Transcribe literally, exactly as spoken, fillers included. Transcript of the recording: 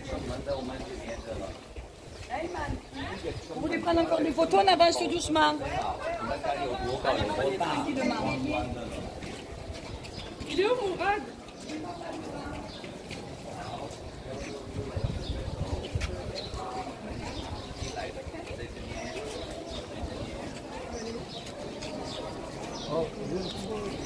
Vous voulez prendre encore des photos? On avance tout doucement. Il est où, Mourad? Oh,